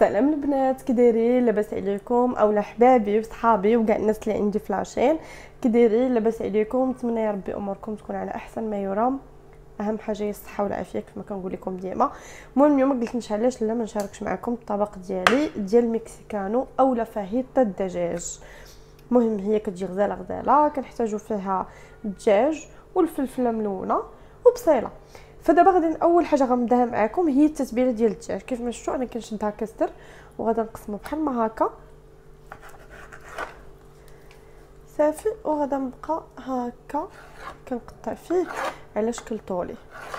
سلام البنات، كي دايرين؟ لاباس عليكم؟ اولا حبابي وصحابي وكاع الناس اللي عندي في لاشين، كي دايرين؟ لاباس عليكم؟ نتمنى يا ربي اموركم تكون على احسن ما يرام. اهم حاجه هي الصحه والعافيه كما كنقول لكم ديما. المهم اليوم قلت نش علاش لا ما نشاركش معكم الطبق ديالي ديال المكسيكانو اولا فاهيتا الدجاج. المهم هي كتجي غزاله غزاله، كنحتاجوا فيها الدجاج والفلفله ملونه وبصيله. فدابا غادي اول حاجه غنبداها معكم هي التتبيله ديال الدجاج. كيف ما شفتوا انا كنشدها كستر وغادي نقسمو بحال ما هكا صافي، وغادي نبقى هكا كنقطع فيه على شكل طولي.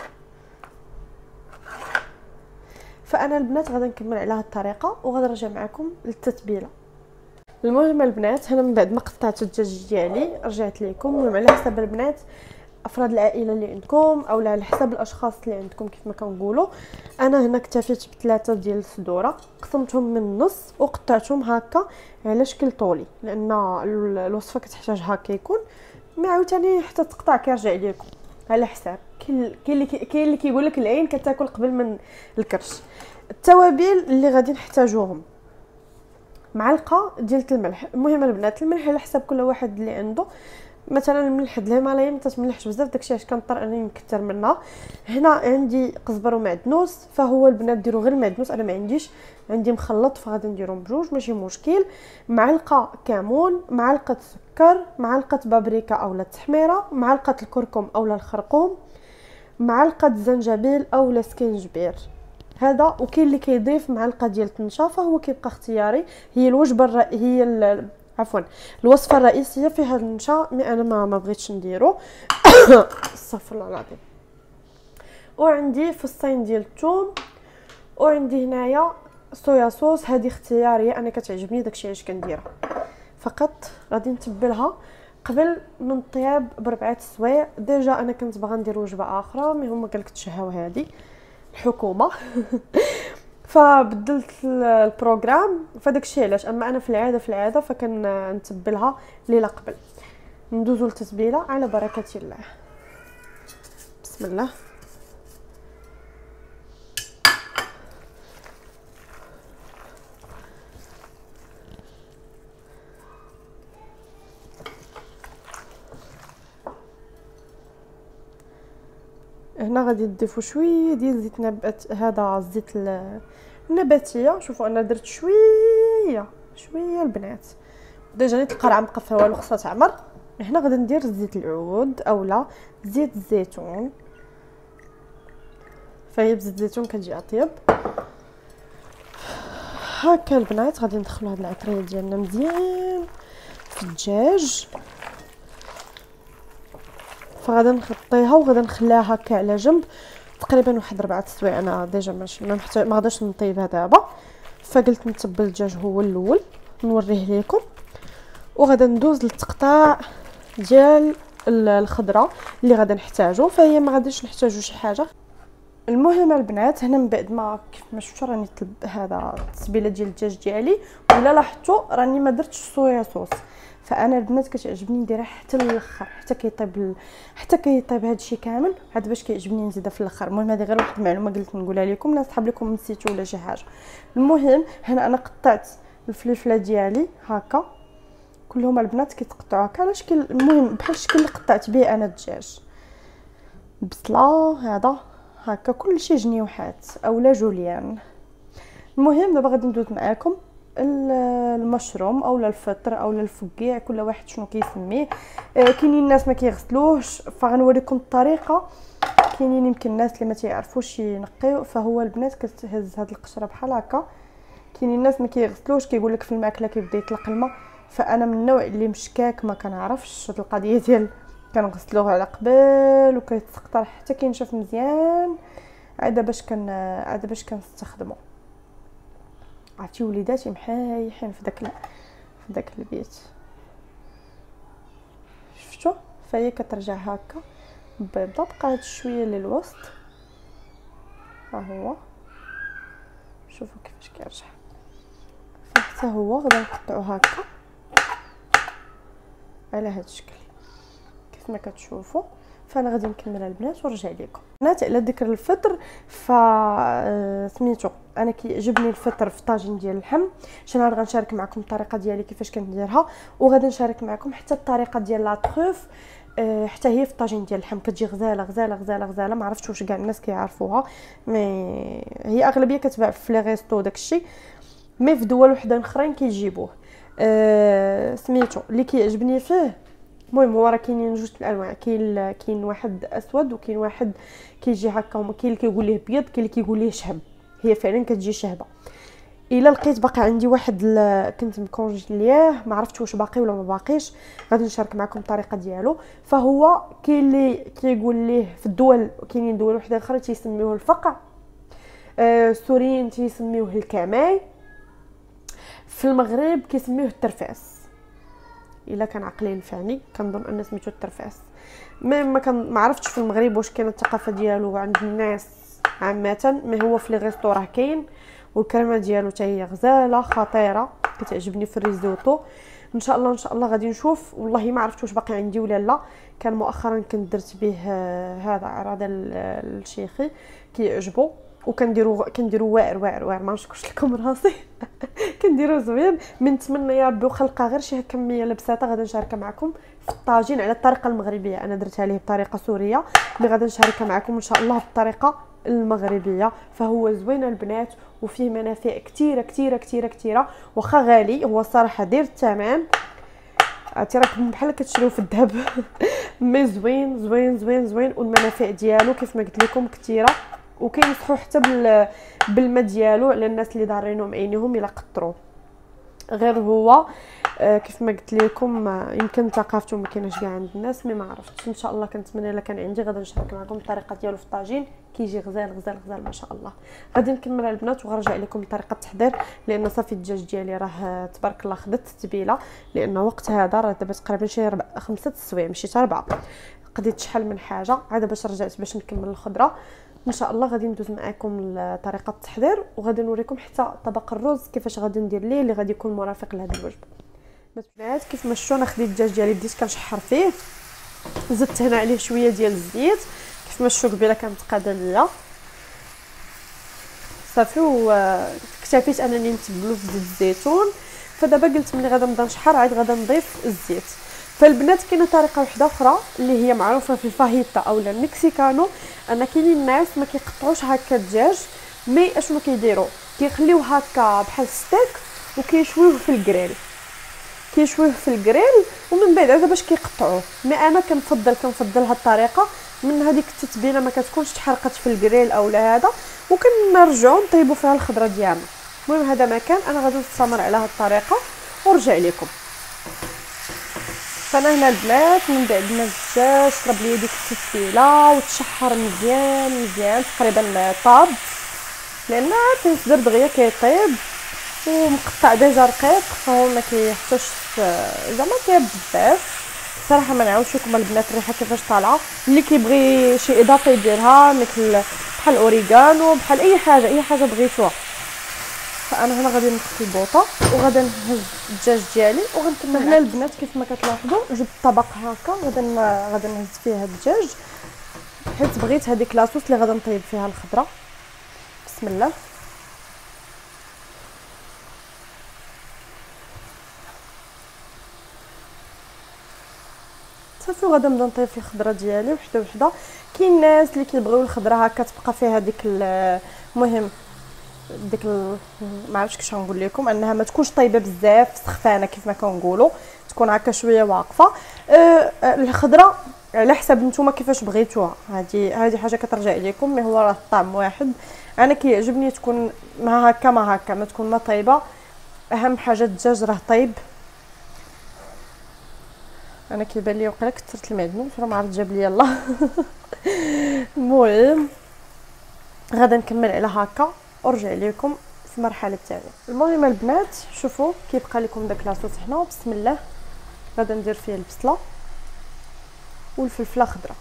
فانا البنات غادي نكمل على هذه الطريقه وغادي نرجع معكم للتتبيله. المهم البنات هنا من بعد ما قطعت الدجاج ديالي رجعت لكم. المهم على حسب البنات افراد العائله اللي عندكم او على حسب الاشخاص اللي عندكم كيف ما كنقولوا. انا هنا اكتفيت بثلاثه ديال الصدوره، قسمتهم من النص وقطعتهم هكا على شكل طولي، لان الوصفه كتحتاج هكا يكون. ما عاوتاني حتى تقطع كيرجع لكم على حساب. كاين اللي كيقول لك العين كتاكل قبل من الكرش. التوابل اللي غادي نحتاجوهم: معلقه ديال الملح. المهم البنات الملح على حساب كل واحد اللي عنده. مثلا الملح د الهيمالايا ما تتملحش بزاف، داكشي علاش كنضطر انني نكثر منها. هنا عندي قزبر ومعدنوس، فهو البنات ديروا غير المعدنوس، انا ما عنديش، عندي مخلط فغادي نديرهم بجوج ماشي مشكل. معلقه كمون، معلقه سكر، معلقه بابريكا اولا التحميره، معلقه الكركم اولا الخرقوم، معلقه زنجبيل اولا سكينجبير هذا. وكاين اللي كيضيف معلقه ديال التنشا، فهو كيبقى اختياري. هي الوجبه عفوا الوصفه الرئيسيه فيها النشا، مي انا ما بغيتش نديرو. استغفر الله العظيم. وعندي فصين ديال الثوم، وعندي هنايا صويا صوص. هذه اختياريه، انا كتعجبني داكشي علاش كنديرها. فقط غادي نتبلها قبل من طياب ب4 سوايع. ديجا انا كنت باغا ندير وجبه اخرى مي هما قالك تشهاو هذه الحكومه. فبدلت البروغرام، فداك الشيء علاش. اما انا في العاده فكنتبلها ليله قبل. ندوزو للتتبيله على بركه الله. بسم الله. هنا غادي نضيفوا شويه ديال زيت نبات، هذا الزيت النباتيه. شوفوا انا درت شويه البنات. ديجا نيت القرعه مقفه والو خصها تعمر. هنا غادي ندير زيت العود اولا زيت الزيتون، فهي بزيت الزيتون كتجي اطيب. هكا البنات غادي ندخلوا هاد العطريه ديالنا مزيان في الدجاج. فغادي نغطيها وغادي نخليها هكا على جنب تقريبا واحد 4 سوايع. انا ديجا ما غاداش نطيبها دابا، فقلت نتبل الدجاج هو الاول نوريه لكم. وغادي ندوز للتقطاع ديال الخضره اللي غادي نحتاجو، فهي ما غاديش نحتاجو شي حاجه. المهم البنات هنا من بعد ما كيف ما شفتوا راني هذا التتبيله ديال الدجاج ديالي، ولا لاحظتوا راني ما درتش صويا صوص. فانا البنات كتعجبني نديرها حتى للاخر، حتى كيطيب هادشي كامل عاد باش كيعجبني نزيدها في الاخر. المهم هذه غير واحد المعلومه قلت نقولها لكم، لا صحاب لكم نسيتو ولا شي حاجه. المهم هنا انا قطعت الفلفله ديالي هكا كلهم البنات كيتقطعوا هكا على شكل، المهم بحال الشكل اللي قطعت به انا الدجاج. بصله هذا هكا كلشي جنيوحات اولا جوليان. المهم دابا غادي ندوز معاكم المشروم اولا الفطر اولا الفقيع، كل واحد شنو كيسميه. كاينين الناس ما كيغسلوش، فغنوريكم الطريقه. كاينين يمكن الناس اللي ما تيعرفوش ينقيو، فهو البنات كتهز هاد القشره بحال هكا. كاينين الناس ما كيغسلوش، كيقول لك في الماكله كيبدا يطلق الماء. فانا من النوع اللي مشكاك ما كنعرفش هاد القضيه ديال كنغسلوه على قبل وكيتسقطر حتى كينشف مزيان عاد باش كنستخدمه. عرفتي وليداتي محايحين في داك البيت، شفتوا؟ فهي كترجع هكا بيضه، بقى هاد شويه للوسط ها هو. شوفوا كيفاش كيرجع. فحتى هو غادي نقطعو هكا على هاد الشكل كيف ما كتشوفوا. فانا غادي نكملها البنات ونرجع لكم. بنات على ذكر الفطر، ف سميتو انا كيعجبني الفطر في طاجين ديال اللحم. شي نهار غنشارك معكم الطريقه ديالي كيفاش كنديرها، وغادي نشارك معكم حتى الطريقه ديال لا طروف حتى هي في طاجين ديال اللحم، كتجي غزاله غزاله غزاله غزاله. ما عرفتش واش كاع الناس كيعرفوها، مي هي اغلبيه كتباع في لي ريستو داكشي، مي في دول وحدين اخرين كيجيبوه. سميتو اللي كيعجبني فيه، المهم هو راه كاينين جوج الانواع، كاين واحد اسود وكاين واحد كيجي هكا، وما كاين اللي كيقول ليه بيض، كاين اللي كيقول ليه شهب. هي فعلا كتجي شهبه. الا لقيت باقي عندي واحد كنت مكونجلياه، ما عرفتش واش باقي ولا ما باقيش، غادي نشارك معكم الطريقه ديالو. فهو كاين اللي كيقول ليه في الدول، كاينين دول وحده اخرى تيسميوه الفقع، السوريين تيسميوه الكاماي، في المغرب كيسميوه الترفاس. الا كان عقلي نفعني كنظن ان سميتو الترفاس. ما عرفتش في المغرب واش كاينه الثقافه ديالو عند الناس عامه، ما هو في لي ريستو راه كاين. والكرمه ديالو حتى هي غزاله خطيره، كتعجبني في الريزوتو. ان شاء الله غادي نشوف. والله ما عرفت واش باقي عندي ولا لا. كان مؤخرا كنت درت به هذا عرض الشيخي كيعجبو، كنديرو واعر ما نشكرش لكم راسي. كنديرو زوين. من نتمنى يا ربي وخلقها غير شي كميه لبساطه غادي نشاركها معكم في الطاجين على الطريقه المغربيه. انا درتها ليه بطريقه سوريه، مي غادي نشاركها معكم ان شاء الله بالطريقه المغربيه. فهو زوين البنات وفيه منافع كثيره كثيره كثيره كثيره، واخا غالي هو الصراحه دير الثمن، عرفتي راكم بحال كتشريو في الذهب. مي زوين زوين زوين زوين، والمنافع ديالو كيف ما قلت لكم كثيره. وكينصحوا حتى بالماء ديالو على الناس اللي ضارينهم عينيهم الا قطروا. غير هو كيف ما قلت لكم يمكن ثقافته ما كايناش كاع عند الناس، مي ما عرفتش. ان شاء الله كنتمنى الا كان عندي غادي نشارك معكم الطريقه ديالو في الطاجين، كيجي غزال غزال غزال ما شاء الله. غادي نكمل البنات وغنرجع لكم طريقه التحضير، لان صافي الدجاج ديالي راه تبارك الله خدت التتبيله، لان وقت هذا راه دابا تقريبا شي 5 السوايع ماشي حتى 4. قضيت شحال من حاجه عاد باش رجعت باش نكمل الخضره. ان شاء الله غادي ندوز معكم طريقه التحضير، وغادي نوريكم حتى طبق الرز كيفاش غادي ندير ليه اللي غادي يكون مرافق لهذه الوجبه. البنات كيف ما شفتوا انا خديت الدجاج ديالي بديت كنشحر فيه، زدت هنا عليه شويه ديال الزيت كيف ما شفتوا قبيله كانت قاده ليا صافي، واكتفيت انني نتبلو في زيت الزيتون. فدابا قلت ملي غادا نبدا نشحر عاد غادا نضيف الزيت. فالبنات كاينه طريقه واحده اخرى اللي هي معروفه في الفاهيتا اولا المكسيكانو، ان كاينين الناس ما كيقطعوش هكا الدجاج، مي اشنو كيديروا كيخليوه هكا بحال ستيك وكيشويوه في الكريل، ومن بعد عاد باش كيقطعوه. مي انا كنفضل هاد الطريقه، من هذيك التتبيله ما كتكونش تحرقت في الكريل اولا هذا، وكنرجعوا نطيبوا فيها الخضره ديالنا. المهم هذا ما كان، انا غادي نستمر على هاد الطريقه ونرجع لكم. فانا هنا البنات من بعد ما الدجاج شرب لي ديك التتبيله وتشحر مزيان تقريبا طاب، لان تنصدر دغيا كيطيب ومقطع ديجا رقيق، فهو ما كيحتاجش زعما طيب بزاف. صراحه ما نعاودش لكم البنات الريحه كيفاش طالعه. اللي كيبغي شي اضافه يديرها مثل بحال اوريغانو، بحال اي حاجه بغيتوها. فانا هنا غادي نخفي البوطه وغادي نهز الدجاج ديالي وغنكمل. هنا البنات كيف ما كتلاحظوا جبت طبق هكا غادي نهز فيه هاد الدجاج، حيت بغيت هذيك لاصوص اللي غادي نطيب فيها الخضره. بسم الله. صافي غادي نبدا نطيب في الخضره ديالي وحده وحده. كاين ناس اللي كيبغيو الخضره هكا تبقى فيها ديك المهم ديك ما عرفتش كيفاش نقول لكم، انها ما تكونش طيبه بزاف سخفانه كيف ما كنقولوا، تكون هكا شويه واقفه. الخضره على حسب نتوما كيفاش بغيتوها، هذه حاجه كترجع لكم، مي هو راه الطعم واحد. انا كيعجبني تكون ما هكا ما تكون ما طيبه. اهم حاجه الدجاج راه طيب. انا كيبان لي وقيلا كثرت المعدنوس راه ما عرفت جاب لي يلاه. المهم غادا نكمل على هكا ورجع لكم في المرحله الثانيه. المهم البنات شوفوا كيبقى لكم داك لاصوص هنا. بسم الله غادا ندير فيه البصله والفلفله خضراء،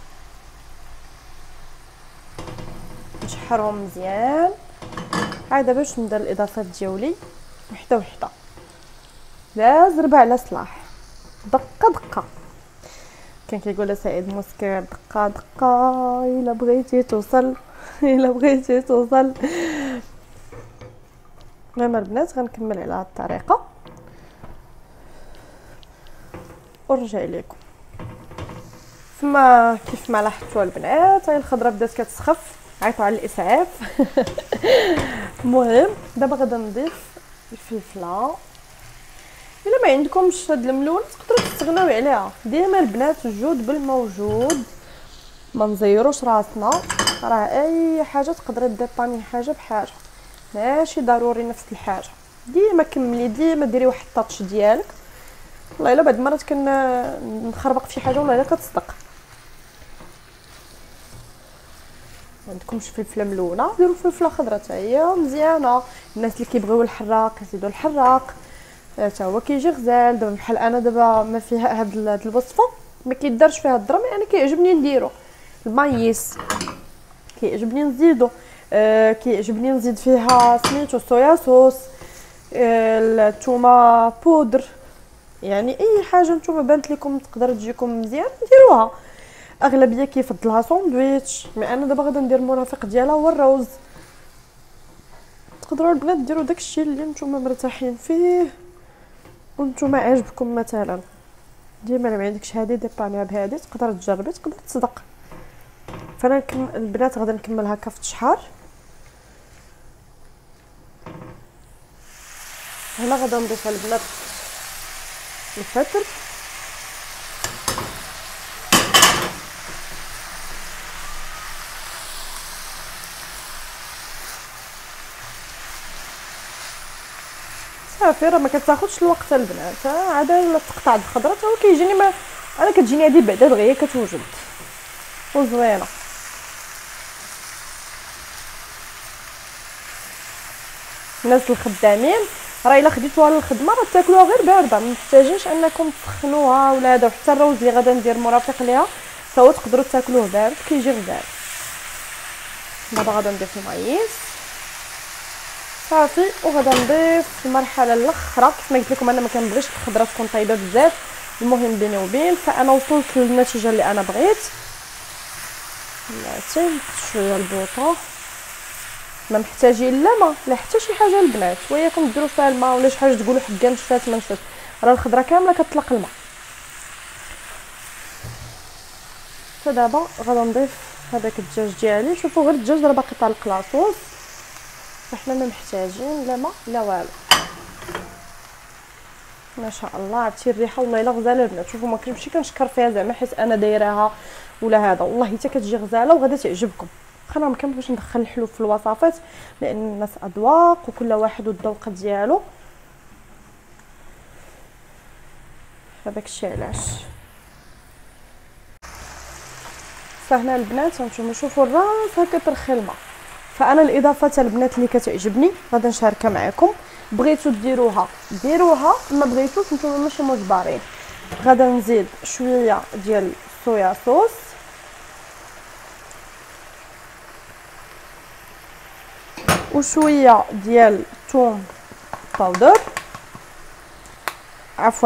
نشحرهم مزيان. عاد باش ندير الاضافات ديالي وحده وحده، لا زربه على صلاح، دقه. كان كيقول سعيد مسكر دقه دقه الا بغيتي توصل الا بغيتي توصل. المهم البنات غنكمل على هذه الطريقه ونرجع لكم. ثم كيف ما لاحظتوا البنات هاي الخضره بدات كتسخف، عيطوا على الاسعاف. المهم دابا غادا نضيف الفلفله. الا ما عندكمش هاد الملونه تقدروا تستغناو عليها. ديما البنات الجود بالموجود، ما نزيروش راسنا. راه اي حاجه تقدري ديباني حاجه بحاجه، ماشي ضروري نفس الحاجه. ديما كملي، ديما ديري واحد الطاتش ديالك. والله الا بعض المرات كنخربق في شي حاجه والله الا كتصدق. عندكمش فلفله ملونه ديروا فلفله خضراء حتى هي مزيانه. الناس اللي كيبغيو الحراق يزيدوا الحراق حتى هو كيجي غزال. دابا بحال انا دابا ما فيها هاد الوصفه ما كيدارش فيها الدرهم، يعني كيعجبني نديرو المايس، كيعجبني نزيدو كيعجبني نزيد فيها سميتو صويا صوص، الثومه بودر، يعني اي حاجه نتوما بانت لكم تقدر تجيكم مزيان ديروها. اغلبيه كيفضلها ساندويتش، مي انا دابا غادا ندير المرافق ديالها هو الروز. تقدروا البنات ديروا داكشي اللي نتوما مرتاحين فيه ونتوما عاجبكم. مثلا ديما ما عندكش هادي ديبانيها بهادي، تقدر تجربي تقدر تصدق. فانا البنات غادا نكمل هكا في الشحار. هنا غادا نضيف البنات الفلفل، صافي راه ما كتاخذش الوقت البنات. عاد الا تقطع الخضره تا هو كيجيني ما انا كتجيني هذه بعدا دغيا كتوجد وزوينه. الناس الخدامين راه الا خديتوها للخدمه راه تاكلوها غير بارده، ما محتاجينش انكم تسخنوها ولا هذا. وحتى الروز اللي غادا ندير مرافق ليها تا هو تقدروا تاكلوه بارد كيجي غزال. دابا غادا نضيف المايس صافي، وغادا نضيف المرحله الاخرى. كيف ما قلت لكم انا ما كنبغيش الخضره تكون طايبه بزاف، المهم بيني وبين. فانا وصلت للنتيجه اللي انا بغيت. بلاتي شويه البوطه، ما محتاجين لا ما لا حتى شي حاجه البنات، وياكم ديروا فيها الماء ولا شي حاجه تقولوا حكا نشفات ما نشفات، راه الخضره كامله كتطلق الماء. فدابا غادا نضيف هذاك الدجاج ديالي. شوفوا غير الدجاج راه باقي طالق لاصوص، فحنا ما محتاجين لا ماء لا والو. ما شاء الله عرفتي الريحه والله الا غزاله البنات. شوفوا ما كنمشي كنشكر فيها زعما حيت انا دايراها ولا هذا، والله حتى كتجي غزاله وغادا تعجبكم. انا ما كنبغيش ندخل الحلو في الوصفات لان الناس اذواق وكل واحد والذوق ديالو. هذاك الشيء علاش. فهنا البنات هانتوما شوفوا الراس هكا ترخي الماء. فانا الاضافات البنات اللي كتعجبني غادا نشاركها معكم. بغيتو ديروها ديروها، ما بغيتوش نتوما ماشي مجبرين. غادا نزيد شويه ديال الصويا صوص، وشويه ديال الثوم باودر، عفوا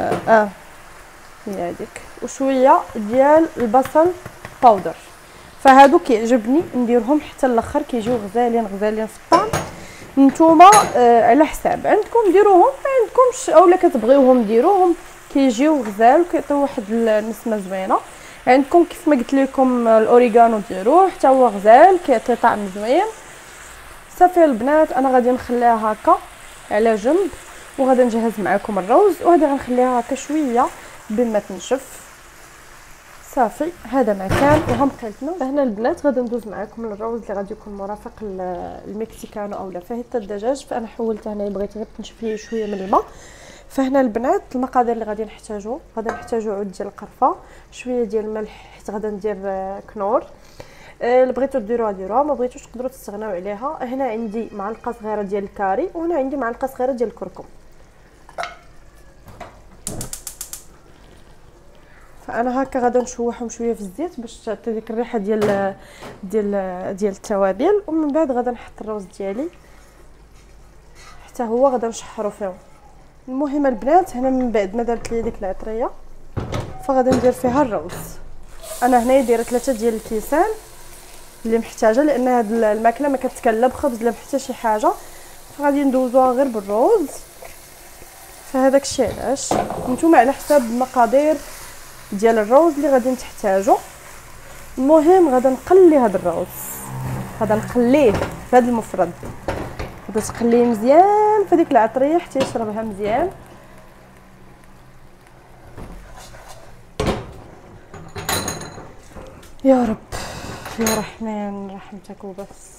هي هذيك، وشويه ديال البصل باودر. فهادو كيعجبني نديرهم حتى الاخر كيجيو غزالين غزالين في الطعم. نتوما على حساب عندكم ديروهم، ما عندكمش اولا كتبغيوهم ديروهم كيجيو غزال وكيعطيو واحد النسمه زوينه. عندكم كيف ما قلت لكم الاوريغانو ديروه حتى هو غزال كيعطي طعم زوين. صافي البنات انا غادي نخليها هكا على جنب، وغادي نجهز معكم الروز، وهذه غنخليها هكا شويه بما تنشف. صافي هذا ما كان وهم بقيتنا. هنا البنات غادي ندوز معكم الروز اللي غادي يكون مرافق المكسيكانو اولا فاهيتا الدجاج. فانا حولت هنا بغيت غير تنشف ليه شويه من الماء. فهنا البنات المقادير اللي غادي نحتاجو، غادي نحتاجو عود ديال القرفه، شويه ديال الملح حيت غادي ندير كنور. اللي بغيتو ديروها ما بغيتوش تقدروا تستغناو عليها. هنا عندي معلقه صغيره ديال الكاري، وهنا عندي معلقه صغيره ديال الكركم. فانا هكا غادا نشوحهم شويه في الزيت باش تعطي ديك الريحه ديال التوابل، ومن بعد غادا نحط الروز ديالي حتى هو غادا نشحرو فيه. المهم البنات هنا من بعد ما دارت لي ديك العطريه فغادي ندير فيها الروز. انا هنايا دايره 3 ديال الكيسان اللي محتاجه، لان هاد الماكله ما كتكل لا بخبز لا حتى شي حاجه، فغادي ندوزوها غير بالروز. فهذاك الشيء علاش نتوما على حساب المقادير ديال الروز اللي غادي تحتاجوا. المهم غادا نقلي هاد الروز، غادا نقليه في هاد المفرد، غادا تقليه مزيان في ديك العطريه حتى يشربها مزيان. يا رب يا رحمن رحمتك وبس.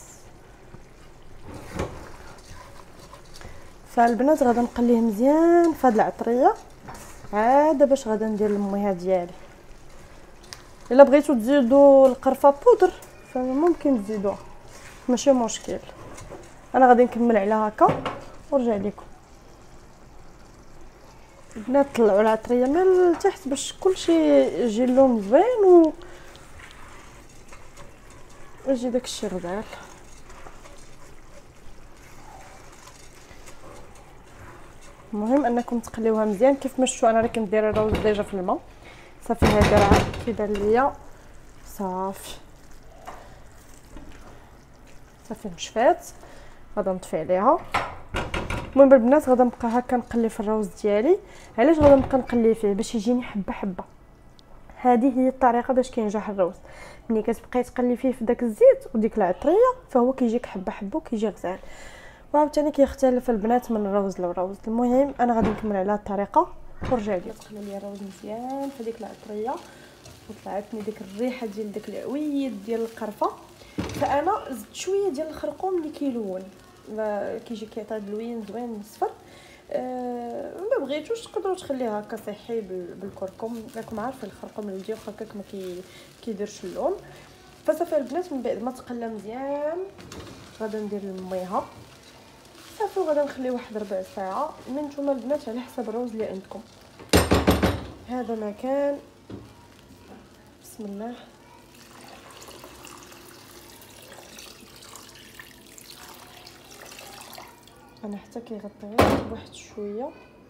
فالبنات غادا نقليه مزيان في هاد العطريه عاد باش غادا ندير المويه ديالي. الا بغيتو تزيدوا القرفه بودر فممكن تزيدوها، ماشي مشكل. انا غادي نكمل على هكا ونرجع لكم. البنات طلعوا العطريه من التحت باش كلشي يجي اللون زوين ويجي داكشي غزال. المهم انكم تقليوها مزيان. كيف ما شفتوا انا راه كنت دايره الروز ديجا في الماء صافي. هذا راه كيبان ليا صافي نشفات. غادا نطفي عليها. المهم البنات غادا نبقى هكا نقلي في الروز ديالي. علاش غادا نبقى نقلي فيه؟ باش يجيني حبه حبه. هذه هي الطريقه باش كينجح الروز. ملي كتبقاي تقلي فيه في داك الزيت وديك العطريه فهو كيجيك حبه حبه وكيجي غزال. وعاوتاني كيختلف البنات من الروز للروز. المهم انا غادي نكمل على الطريقه ونرجع لكم. تقلي لي الروز مزيان في ديك العطريه وطلعتني ديك الريحه ديال داك العويد ديال القرفه. فانا زدت شويه ديال الخرقوم اللي كيلون، كيجي كيعطي اللوين زوين مصفر. ما بغيتوش تقدروا تخليه هكا صحي بالكركم. راكم عارفين الخرقوم اللي يجي هكاك ما كيديرش اللون. فصافي البنات من بعد ما تقلى مزيان غادا ندير الميها صافي وغادا نخليه واحد ربع ساعه. من نتوما البنات على حسب الروز اللي عندكم. هذا ما كان. بسم الله. انا حتى كيغطي بواحد شويه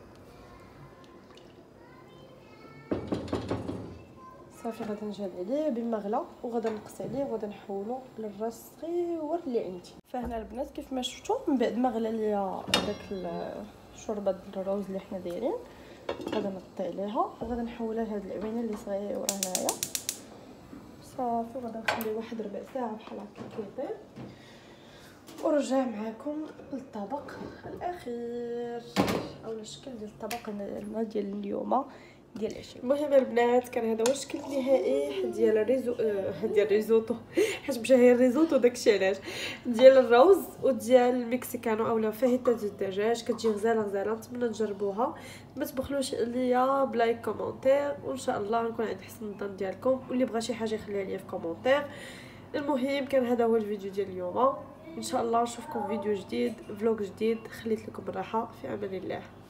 صافي. غادا نجهد عليه بما غلا وغادا نقص عليه وغادا نحولو للراس صغيور اللي عندي. فهنا البنات كيف ما شفتوا من بعد ما غلى ليا داك الشوربه ديال الروز اللي حنا دايرين غادا نغطي عليها وغادا نحولها لهاد العوينه اللي صغيره هنايا صافي. غادا نخليه واحد ربع ساعه بحال هكا كيطيب ورجع معكم للطبق الاخير او الشكل ديال الطبق ديال اليوم ديال العشاء. المهم البنات كان هذا هو الشكل النهائي ديال الريزوتو حيت مشى هي الريزوتو داكشي علاش ديال الروز وديال المكسيكانو اولا فاهيتا ديال الدجاج. كتجي غزاله نتمنى تجربوها. ما تبخلوش ليا بلايك كومونتير وان شاء الله نكون عند حسن الظن ديالكم. واللي بغى شي حاجه يخليها ليا في كومونتير. المهم كان هذا هو الفيديو ديال اليوم. ان شاء الله نشوفكم فيديو جديد فلوق جديد. خليت لكم الراحه في امان الله.